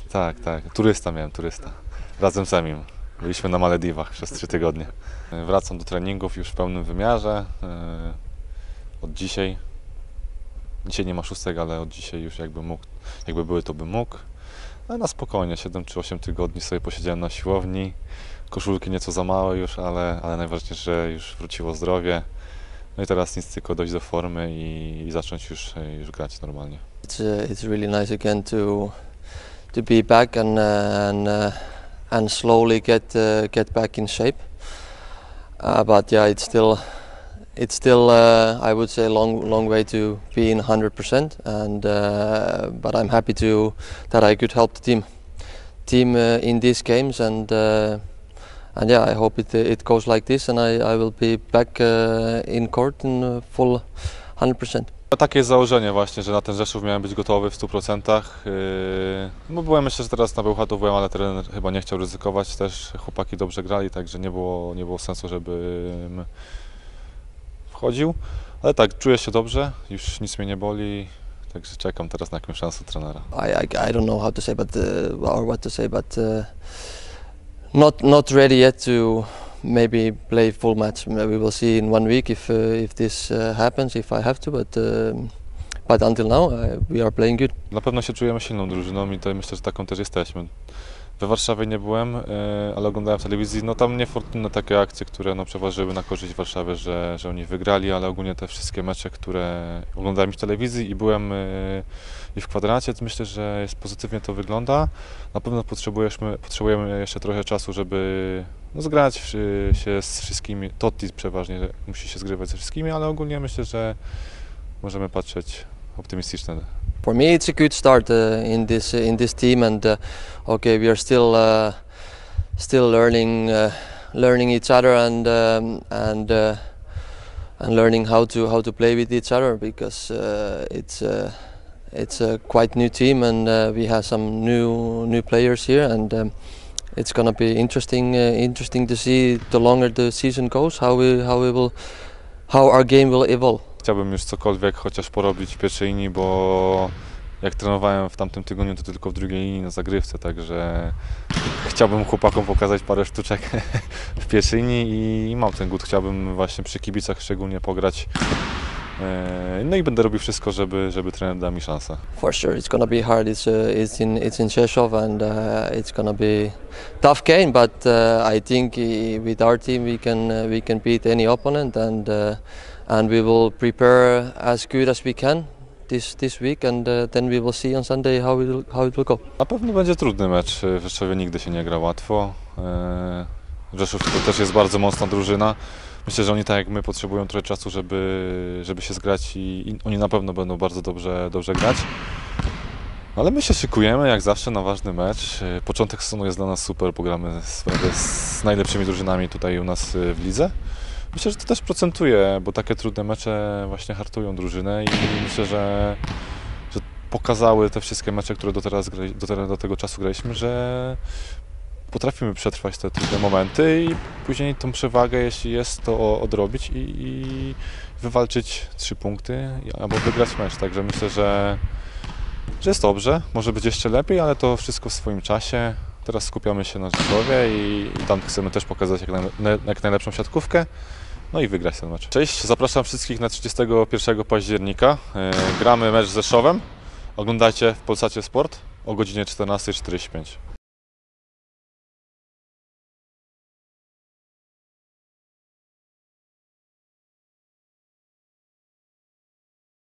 Tak, tak. Turysta miałem, turysta. Razem z Emim. Byliśmy na Malediwach przez 3 tygodnie. Wracam do treningów już w pełnym wymiarze. Od dzisiaj. Dzisiaj nie ma 6, ale od dzisiaj już jakby były, to bym mógł. Ale na spokojnie, 7 czy 8 tygodni sobie posiedziałem na siłowni. Koszulki nieco za małe już, ale najważniejsze, że już wróciło zdrowie. No i teraz nic, tylko dojść do formy i zacząć już grać normalnie. It's really nice again to be back and slowly get back in shape. But yeah, it's still I would say long way to be in 100%. But I'm happy that I could help the team in these games and yeah, I hope it goes like this and I will be back in court in full 100%. Takie jest założenie właśnie, że na ten Rzeszów miałem być gotowy w 100%. No byłem, myślę, że teraz na Bełchatów byłem, ale trener chyba nie chciał ryzykować też. Chłopaki dobrze grali, także nie było sensu, żebym wchodził. Ale tak, czuję się dobrze, już nic mnie nie boli, także czekam teraz na jakąś szansę trenera. I don't know how to say, or what to say, but not ready yet to maybe play full match. We will see in 1 week if this happens, if I have to, but until now we are playing good. Na pewno się czujemy silną drużyną i to myślę, że taką też jesteśmy. We Warszawie nie byłem, ale oglądałem w telewizji, no tam niefortunne takie akcje, które no, przeważyły na korzyść Warszawy, że oni wygrali, ale ogólnie te wszystkie mecze, które oglądałem w telewizji i byłem i w kwadracie, to myślę, że jest pozytywnie to wygląda. Na pewno potrzebujemy jeszcze trochę czasu, żeby no, zgrać się z wszystkimi. Totti przeważnie musi się zgrywać ze wszystkimi, ale ogólnie myślę, że możemy patrzeć optymistycznie. For me, it's a good start in this team, and okay, we are still learning each other and learning how to play with each other because it's a quite new team and we have some new players here and it's gonna be interesting to see the longer the season goes how our game will evolve. Chciałbym już cokolwiek chociaż porobić w pierwszej linii, bo jak trenowałem w tamtym tygodniu, to tylko w drugiej linii na zagrywce, także chciałbym chłopakom pokazać parę sztuczek w pierwszej linii i mam ten głód. Chciałbym właśnie przy kibicach szczególnie pograć. No i będę robił wszystko, żeby trener dał mi szansę. For sure, it's gonna be hard. It's in Rzeszów and it's gonna be tough game. But I think with our team we can beat any opponent and we will prepare as good as we can this week and then we will see on Sunday how it will go. Na pewno będzie trudny mecz. W Rzeszowie nigdy się nie gra łatwo. Rzeszów to też jest bardzo mocna drużyna. Myślę, że oni tak jak my potrzebują trochę czasu, żeby się zgrać i oni na pewno będą bardzo dobrze grać. Ale my się szykujemy jak zawsze na ważny mecz. Początek sezonu jest dla nas super, pogramy z najlepszymi drużynami tutaj u nas w lidze. Myślę, że to też procentuje, bo takie trudne mecze właśnie hartują drużynę i myślę, że pokazały te wszystkie mecze, które do tego czasu graliśmy, że potrafimy przetrwać te trudne momenty i później tą przewagę, jeśli jest, to odrobić i wywalczyć 3 punkty albo wygrać mecz. Także myślę, że jest dobrze, może być jeszcze lepiej, ale to wszystko w swoim czasie. Teraz skupiamy się na Rzeszowie i tam chcemy też pokazać jak najlepszą siatkówkę, no i wygrać ten mecz. Cześć, zapraszam wszystkich na 31 października. Gramy mecz z Rzeszowem. Oglądajcie w Polsacie Sport o godzinie 14:45.